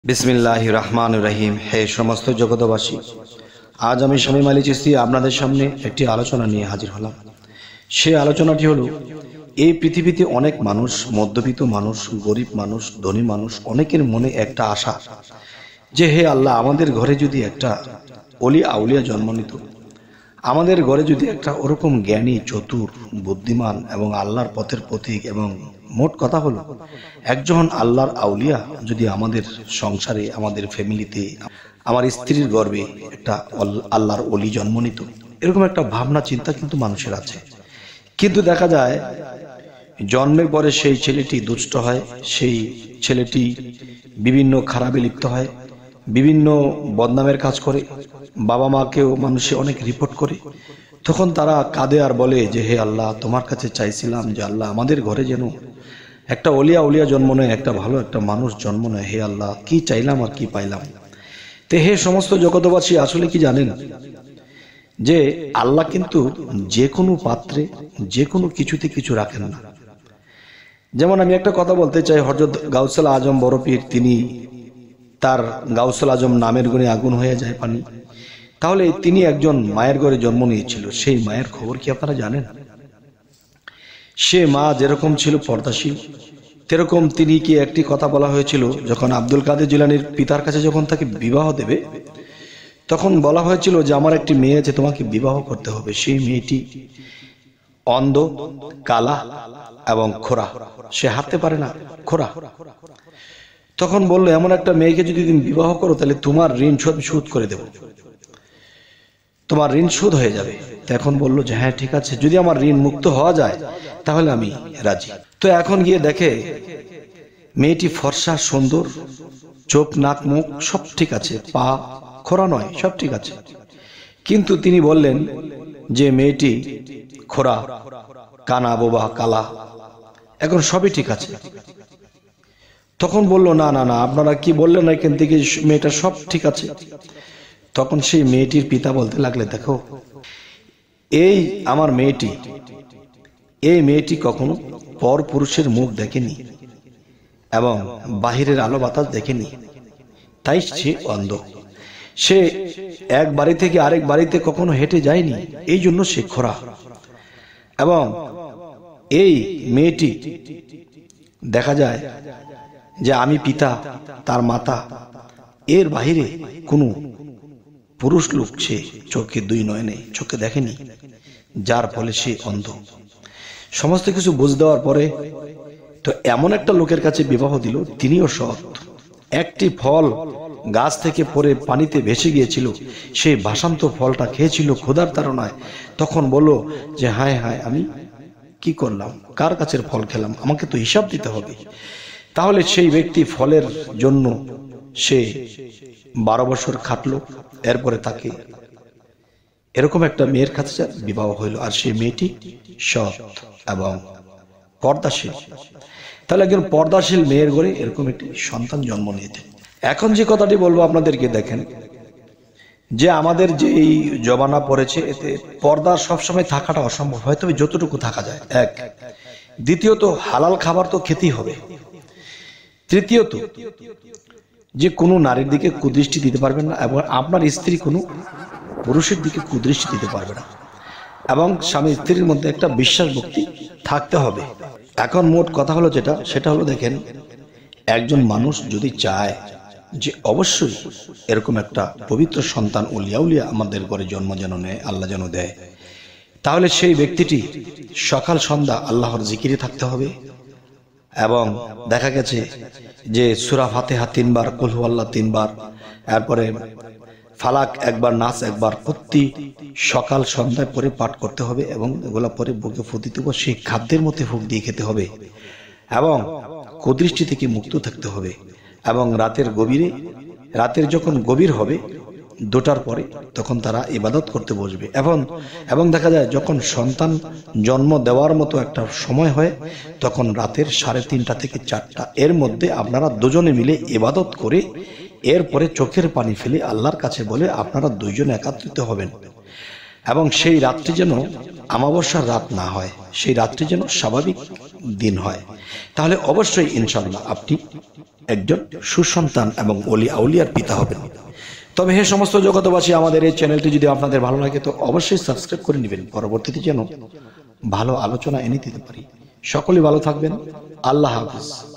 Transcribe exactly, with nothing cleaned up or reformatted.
বিসমিল্লাহির রহমানির রহিম। হে সমস্ত জগতবাসী, আজ আমি শামীম আলী চিশতি আপনাদের সামনে একটি আলোচনা নিয়ে হাজির হলাম। সেই আলোচনাটি হলো, এই পৃথিবীতে অনেক মানুষ, মধ্যবিত্ত মানুষ, গরিব মানুষ, ধনী মানুষ, অনেকের মনে একটা আশা যে হে আল্লাহ, আমাদের ঘরে যদি একটা অলি আউলিয়া জন্ম নিত, আমাদের ঘরে যদি একটা ওরকম জ্ঞানী, চতুর, বুদ্ধিমান এবং আল্লাহর পথের পথিক এবং মোট কথা হলো একজন আল্লাহর আউলিয়া যদি আমাদের সংসারে, আমাদের ফ্যামিলিতে, আমার স্ত্রীর গর্ভে একটা আল্লাহর অলি জন্ম নিত, এরকম একটা ভাবনা চিন্তা কিন্তু মানুষের আছে। কিন্তু দেখা যায় জন্মের পরে সেই ছেলেটি দুষ্ট হয়, সেই ছেলেটি বিভিন্ন খারাপে লিপ্ত হয়, বিভিন্ন বদনামের কাজ করে, বাবা মাকেও মানুষে অনেক রিপোর্ট করে। তখন তারা কাঁদে আর বলে যে হে আল্লাহ, তোমার কাছে চাইছিলাম যে আল্লাহ, আমাদের ঘরে যেন একটা অলিয়া উলিয়া জন্ম নেয়, একটা ভালো একটা মানুষ জন্ম নেয়। হে আল্লাহ, কি চাইলাম আর কি পাইলাম। তে হে সমস্ত জগতবাসী, আসলে কি জানেন যে আল্লাহ কিন্তু যে কোনো পাত্রে, যে কোনো কিছুতে কিছু রাখেন না। যেমন আমি একটা কথা বলতে চাই, হযরত গাউসুল আজম বড় পীর, তিনি তার গাউসুল আজম নামের গুণে আগুন হয়ে যায় পানি। তাহলে তিনি একজন মায়ের ঘরে জন্ম নিয়েছিল, সেই মায়ের খবর কি আপনারা জানেন? সে মা যেরকম ছিল পর্দাশীল, তেরকম তিনি কি একটি কথা বলা হয়েছিল, যখন আব্দুল কাদের জিলানীর পিতার কাছে যখন তাকে বিবাহ দেবে, তখন বলা হয়েছিল যে আমার একটি মেয়ে আছে, তোমাকে বিবাহ করতে হবে। সেই মেয়েটি অন্ধ, কালা এবং খোরা, সে হাঁটতে পারে না, খোরা। তখন বললো, এমন একটা মেয়েকে যদি তুমি বিবাহ করো, তাহলে তোমার ঋণ শোধ শোধ করে দেব, তোমার ঋণ শোধ হয়ে যাবে। এখন বললো যে হ্যাঁ ঠিক আছে, যদি আমার ঋণ মুক্ত হওয়া যায় তাহলে আমি রাজি। তো এখন গিয়ে দেখে মেয়েটি ফর্সা, সুন্দর, চোখ, নাক, মুখ সব ঠিক আছে, পা খোরা নয়, সব ঠিক আছে। কিন্তু তিনি বললেন যে মেয়েটি খোরা, কানা, বোবা, কালা, এখন সবই ঠিক আছে। তখন বললো না না না, আপনারা কি বললেন, এখান থেকে মেয়েটা সব ঠিক আছে। তখন সেই মেয়েটির পিতা বলতে লাগলে, দেখো, এই আমার মেয়েটি, এই মেয়েটি কখনো পর পুরুষের মুখ দেখেনি এবং বাহিরের আলো বাতাস দেখেনি, তাই সে অন্ধ। সে এক বাড়ি থেকে আরেক বাড়িতে কখনো হেঁটে যায়নি, এই জন্য সে খোরা। এবং এই মেয়েটি দেখা যায় যে আমি পিতা, তার মাতা, এর বাহিরে কোনো পুরুষ লোক সে চোখে, দুই নয়নে চোখে দেখেনি, যার ফলে সে অন্ধ। সমস্ত কিছু বুঝ দেওয়ার পরে তো এমন একটা লোকের কাছে বিবাহ দিল, তিনিও সৎ। একটি ফল গাছ থেকে পড়ে পানিতে ভেসে গিয়েছিল, সেই ভাসান্ত ফলটা খেয়েছিল ক্ষুধার তাড়নায়। তখন বলল যে হায় হায়, আমি কি করলাম, কার গাছের ফল খেলাম, আমাকে তো হিসাব দিতে হবে। তাহলে সেই ব্যক্তি ফলের জন্য সে বারো বছর খাটলো। এরপরে তাকে এরকম একটা মেয়ের কাছে বিবাহ হইল, আর সেই মেয়েটি সৎ এবং পর্দাশীল। তাহলে একজন পর্দাশীল মেয়ের ঘরে এরকম একটি সন্তান জন্ম নিয়েছে। এখন যে কথাটি বলবো আপনাদেরকে, দেখেন যে আমাদের যে এই জমানা পড়েছে, এতে পর্দা সবসময় থাকাটা অসম্ভব, হয়তো যতটুকু থাকা যায়। এক, দ্বিতীয়ত হালাল খাবার তো খেতেই হবে। তৃতীয়ত যে কোনো নারীর দিকে কুদৃষ্টি দিতে পারবেন না, এবং আপনার স্ত্রী কোনো পুরুষের দিকে কুদৃষ্টি দিতে পারবে না, এবং স্বামী স্ত্রীর মধ্যে একটা বিশ্বাস ভক্তি থাকতে হবে। এখন মোট কথা হলো যেটা, সেটা হলো, দেখেন, একজন মানুষ যদি চায় যে অবশ্যই এরকম একটা পবিত্র সন্তান উলিয়া উলিয়া আমাদের ঘরে জন্ম যেন নেয়, আল্লাহ যেন দেয়, তাহলে সেই ব্যক্তিটি সকাল সন্ধ্যা আল্লাহর জিকিরে থাকতে হবে। এবং দেখা গেছে যে সূরা ফাতিহা তিনবার, কুল হুয়াল্লাহ তিনবার, এরপরে ফালাক একবার, নাস একবার, প্রতি সকাল সন্ধ্যায় পরে পাঠ করতে হবে। এবং এগুলা পরে বুকে ফু দিতে হবে, সেই খাদ্যের মধ্যে ফুক দিয়ে খেতে হবে, এবং কুদৃষ্টি থেকে মুক্ত থাকতে হবে। এবং রাতের গভীরে, রাতের যখন গভীর হবে দুটার পরে, তখন তারা ইবাদত করতে বসবে। এবং এবং দেখা যায় যখন সন্তান জন্ম দেওয়ার মতো একটা সময় হয়, তখন রাতের সাড়ে তিনটা থেকে চারটা এর মধ্যে আপনারা দুজনে মিলে ইবাদত করে এরপরে চোখের পানি ফেলে আল্লাহর কাছে বলে আপনারা দুইজন একত্রিত হবেন। এবং সেই রাতটি যেন আমাবস্যার রাত না হয়, সেই রাতটি যেন স্বাভাবিক দিন হয়। তাহলে অবশ্যই ইনশাআল্লাহ আপনি একজন সুসন্তান এবং ওলি আউলিয়ার পিতা হবেন। তবে হে সমস্ত জগতবাসী, আমাদের এই চ্যানেলটি যদি আপনাদের ভালো লাগে তো অবশ্যই সাবস্ক্রাইব করে নেবেন, পরবর্তীতে যেন ভালো আলোচনা এনে দিতে পারি। সকলে ভালো থাকবেন। আল্লাহ হাফেজ।